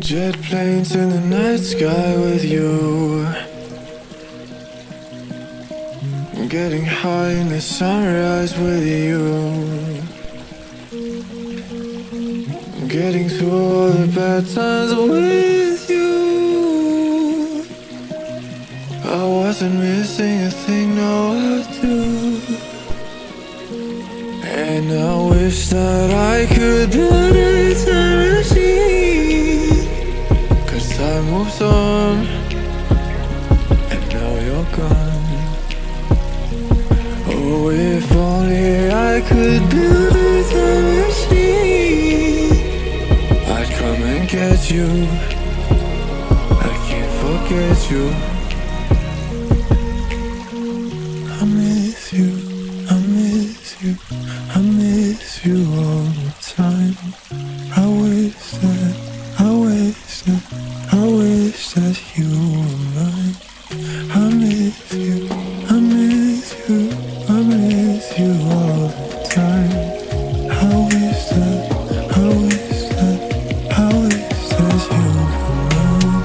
Jet planes in the night sky with you, getting high in the sunrise with you, getting through all the bad times with you. I wasn't missing a thing, no I do. And I wish that I could build a time machine, 'cause time moves on, and now you're gone. Oh, if only I could build a time machine, I'd come and get you. I can't forget you. I miss you, I miss you, I miss you all the time. I wish that, I wish that, I wish that you were mine. I miss you, I miss you, I miss you all the time. I wish that, I wish that, I wish that you were mine.